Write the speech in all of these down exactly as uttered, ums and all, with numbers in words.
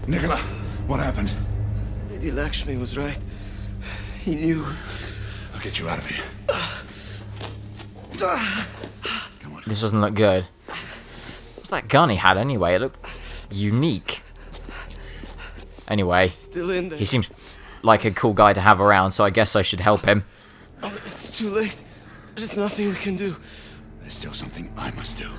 Nicola, what happened? Lady Lakshmi was right. He knew. I'll get you out of here. Come on. This doesn't look good. What's that gun he had anyway? It looked unique. Anyway, Still in there. he seems like a cool guy to have around, so I guess I should help him. Oh, it's too late. There's nothing we can do. There's still something I must do.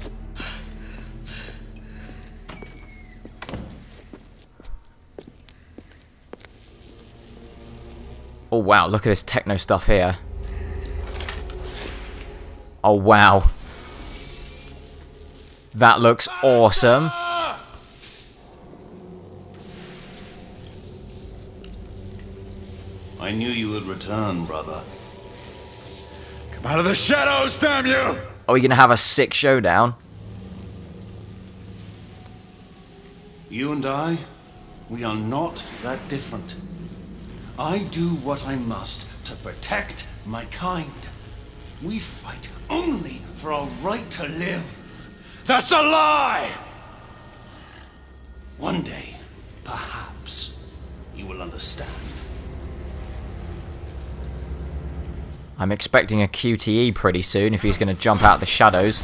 Oh wow, look at this techno stuff here. Oh wow. That looks awesome. I knew you would return, brother. Come out of the shadows, damn you! Are we gonna have a sick showdown? You and I, we are not that different. I do what I must to protect my kind. We fight only for our right to live. That's a lie! One day, perhaps, you will understand. I'm expecting a Q T E pretty soon if he's going to jump out the shadows.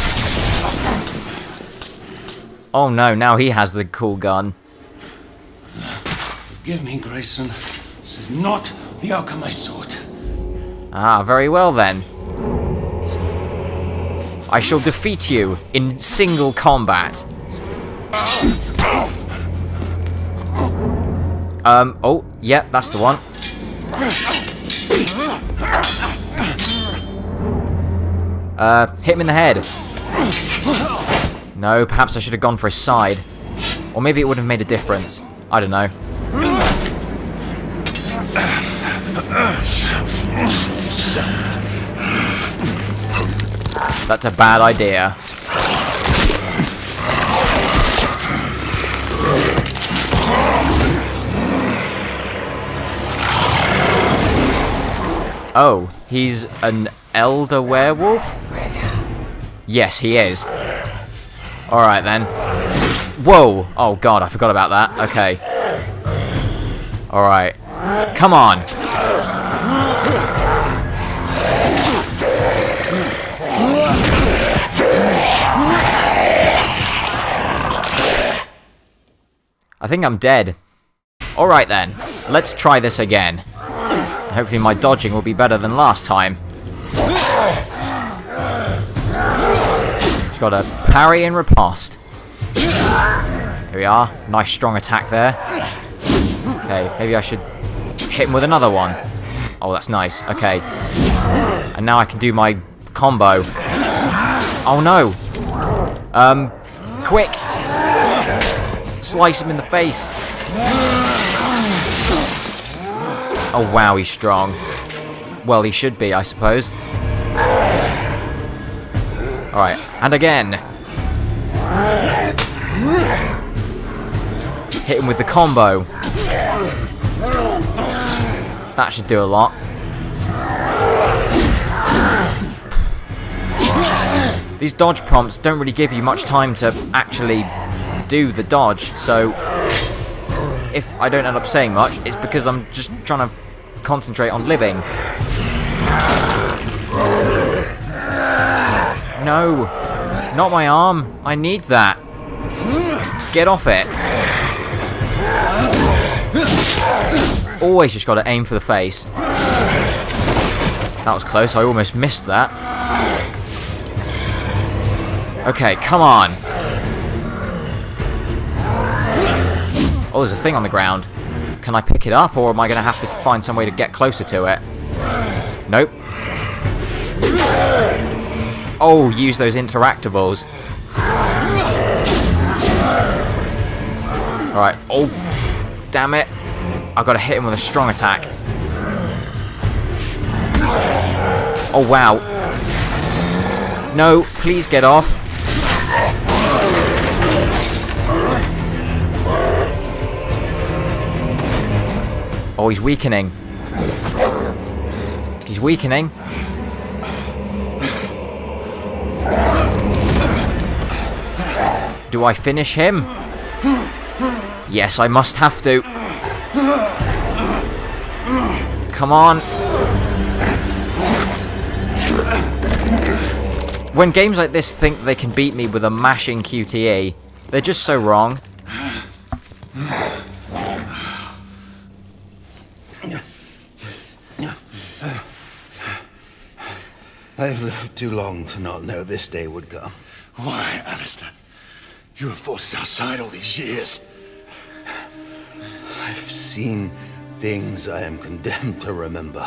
Oh no, now he has the cool gun. Forgive me, Grayson. This is not the outcome I sought. Ah, very well then. I shall defeat you in single combat. Um, oh, yeah, that's the one. Uh, hit him in the head. No, perhaps I should have gone for his side. Or maybe it would have made a difference. I don't know. That's a bad idea. Oh, he's an elder werewolf? Yes, he is. Alright then. Whoa! Oh god, I forgot about that. Okay. Alright. Come on! I think I'm dead. Alright then. Let's try this again. Hopefully my dodging will be better than last time. Just got a parry and riposte. Here we are. Nice strong attack there. Okay, maybe I should hit him with another one. Oh, that's nice. Okay. And now I can do my combo. Oh no! Um, quick! Slice him in the face! Oh wow, he's strong. Well, he should be, I suppose. Alright, and again. Hit him with the combo. That should do a lot. These dodge prompts don't really give you much time to actually do the dodge, so if I don't end up saying much, it's because I'm just trying to concentrate on living. No, not my arm. I need that. Get off it. Always just got to aim for the face. That was close. I almost missed that. Okay, come on. Oh, there's a thing on the ground. Can I pick it up, or am I going to have to find some way to get closer to it? Nope. Oh, use those interactables. Alright. Oh, damn it. I've got to hit him with a strong attack. Oh, wow. No, please get off. Oh, he's weakening. He's weakening. Do I finish him? Yes, I must have to. Come on. When games like this think they can beat me with a mashing Q T E, they're just so wrong. I've lived too long to not know this day would come. Why, Alistair? You were forced outside all these years. I've seen things I am condemned to remember.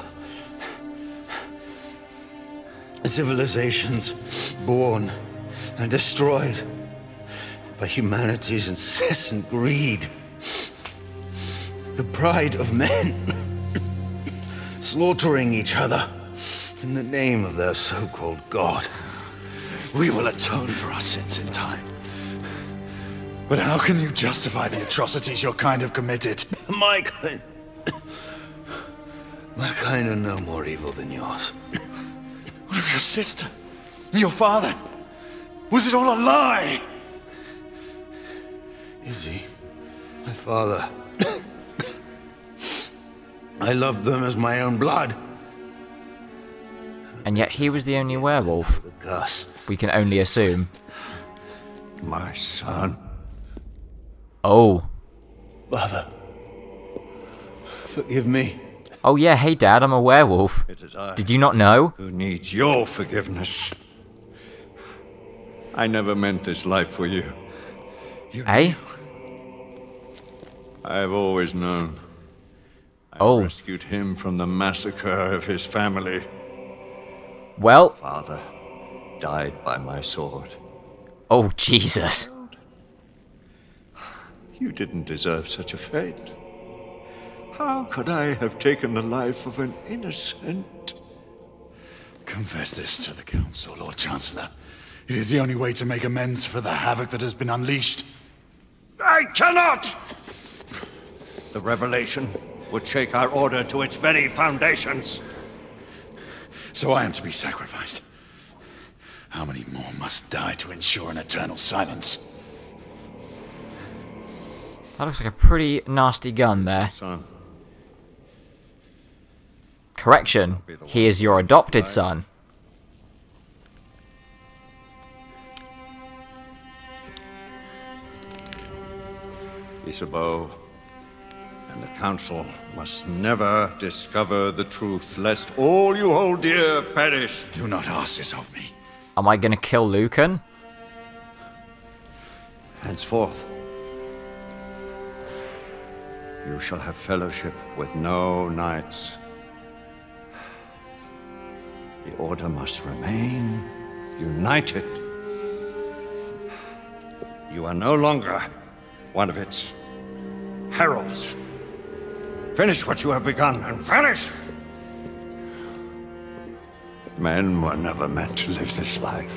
Civilizations born and destroyed by humanity's incessant greed. The pride of men slaughtering each other in the name of their so-called God. We will atone for our sins in time. But how can you justify the atrocities your kind have committed? My kind... My kind are no more evil than yours. What of your sister? Your father? Was it all a lie? Izzy, my father. I loved them as my own blood. And yet he was the only werewolf. The curse. We can only assume. My son. Oh. Father, forgive me. Oh yeah, hey Dad, I'm a werewolf. It is I Did you not know? who needs your forgiveness. I never meant this life for you. You Eh? knew. I have always known. I Oh. rescued him from the massacre of his family. Well, Father died by my sword. oh Jesus. You didn't deserve such a fate. How could I have taken the life of an innocent? Confess this to the Council, Lord Chancellor. It is the only way to make amends for the havoc that has been unleashed. I cannot! The revelation would shake our order to its very foundations. So I am to be sacrificed. How many more must die to ensure an eternal silence? That looks like a pretty nasty gun there. Son. Correction, he is your adopted son. Isabeau and the Council must never discover the truth, lest all you hold dear perish. Do not ask this of me. Am I gonna kill Lucan? Henceforth, you shall have fellowship with no knights. The Order must remain united. You are no longer one of its heralds. Finish what you have begun, and vanish! Men were never meant to live this life.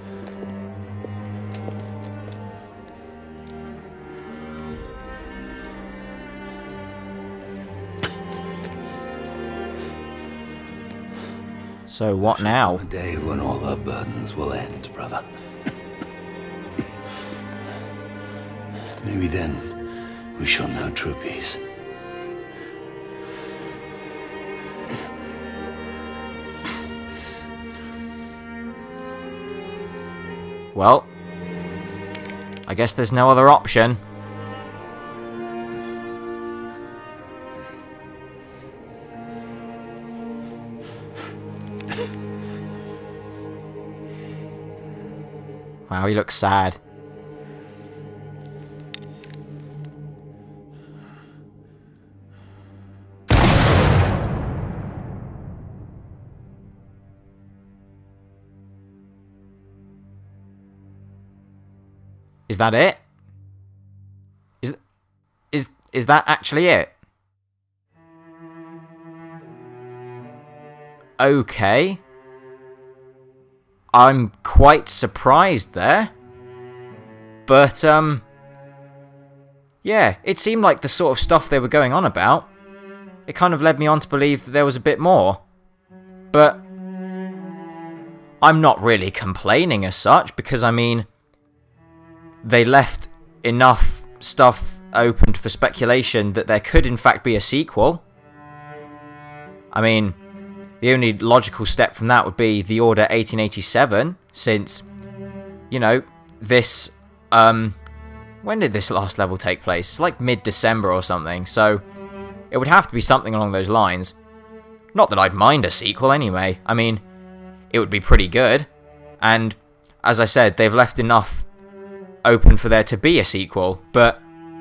So what now? The day when all our burdens will end, brother. Maybe then we shall know true peace. Well, I guess there's no other option. Wow, he looks sad. Is that it? Is is is that actually it? Okay. I'm quite surprised there. But, um... yeah, it seemed like the sort of stuff they were going on about. It kind of led me on to believe that there was a bit more. But... I'm not really complaining as such, because, I mean... they left enough stuff opened for speculation that there could in fact be a sequel. I mean, the only logical step from that would be the Order eighteen eighty-seven, since, you know, this, um, when did this last level take place? It's like mid-December or something, so it would have to be something along those lines. Not that I'd mind a sequel anyway. I mean, it would be pretty good, and as I said, they've left enough open for there to be a sequel, but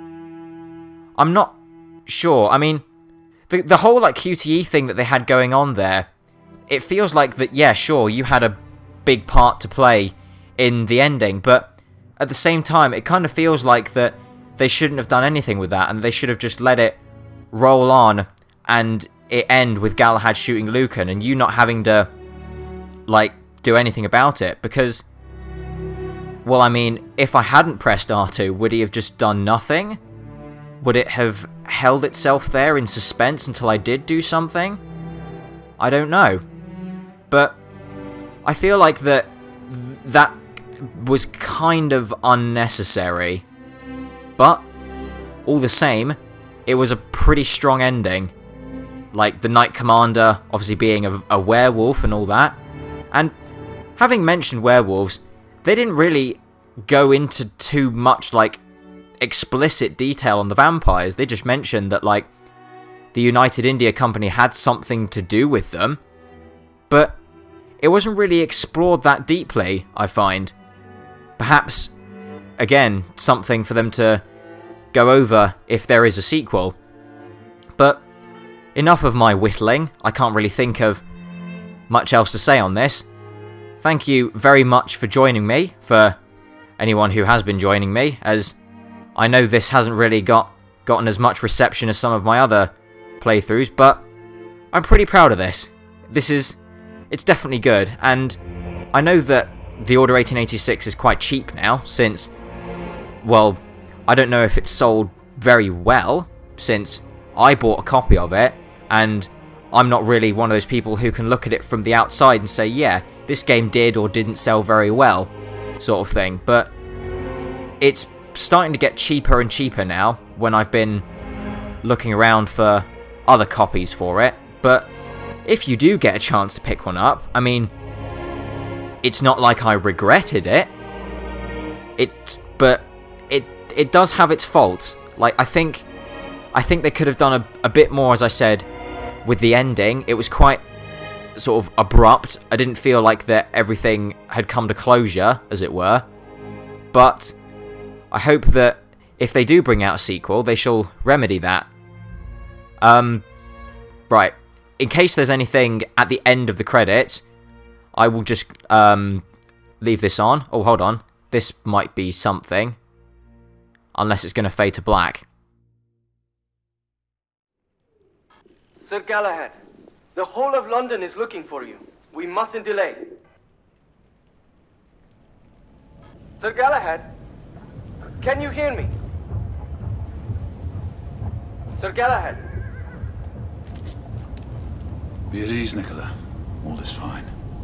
I'm not sure. I mean, the, the whole like Q T E thing that they had going on there, it feels like that, yeah, sure, you had a big part to play in the ending, but at the same time, it kind of feels like that they shouldn't have done anything with that, and they should have just let it roll on and it end with Galahad shooting Lucan and you not having to, like, do anything about it, because, well, I mean, if I hadn't pressed R two, would he have just done nothing? Would it have held itself there in suspense until I did do something? I don't know. But I feel like that th that was kind of unnecessary. But all the same, it was a pretty strong ending. Like the Knight Commander obviously being a, a werewolf and all that. And having mentioned werewolves, they didn't really go into too much like explicit detail on the vampires. They just mentioned that like the United India Company had something to do with them, but it wasn't really explored that deeply, I find. Perhaps, again, something for them to go over if there is a sequel. But enough of my whittling. I can't really think of much else to say on this. Thank you very much for joining me, for anyone who has been joining me, as I know this hasn't really got gotten as much reception as some of my other playthroughs, but I'm pretty proud of this. This is, it's definitely good, and I know that the Order eighteen eighty-six is quite cheap now, since, well, I don't know if it's sold very well, since I bought a copy of it, and I'm not really one of those people who can look at it from the outside and say, yeah, this game did or didn't sell very well, sort of thing, but it's starting to get cheaper and cheaper now when I've been looking around for other copies for it. But if you do get a chance to pick one up, I mean, it's not like I regretted it. It, but it it does have its faults. Like I think, I think they could have done a, a bit more, as I said, with the ending. It was quite sort of abrupt. I didn't feel like that everything had come to closure, as it were. But I hope that if they do bring out a sequel, they shall remedy that. Um, right. In case there's anything at the end of the credits, I will just um, leave this on. Oh, hold on. This might be something. Unless it's going to fade to black. Sir Galahad, the whole of London is looking for you. We mustn't delay. Sir Galahad, can you hear me? Sir Galahad. Be at ease, Nicola. All is fine.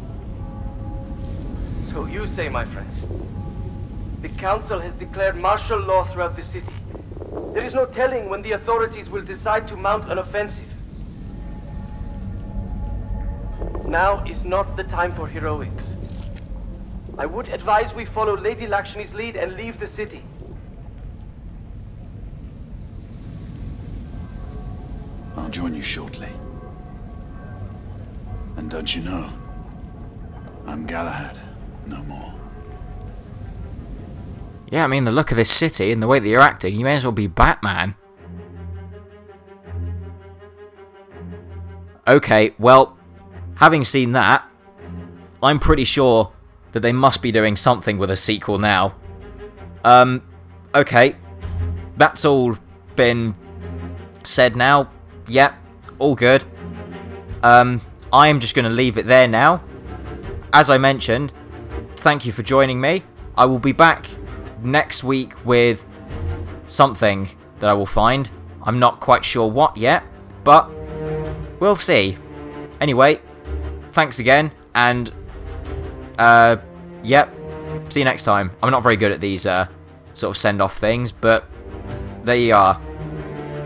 So you say, my friend. The council has declared martial law throughout the city. There is no telling when the authorities will decide to mount an offensive. Now is not the time for heroics. I would advise we follow Lady Lakshmi's lead and leave the city. I'll join you shortly. And don't you know, I'm Galahad, no more. Yeah, I mean, the look of this city and the way that you're acting, you may as well be Batman. Okay, well, having seen that, I'm pretty sure that they must be doing something with a sequel now. Um, okay, that's all been said now. Yep, all good. Um, I am just going to leave it there now. As I mentioned, thank you for joining me. I will be back next week with something that I will find. I'm not quite sure what yet, but we'll see. Anyway, thanks again, and uh, yep, see you next time. I'm not very good at these uh, sort of send-off things, but There you are.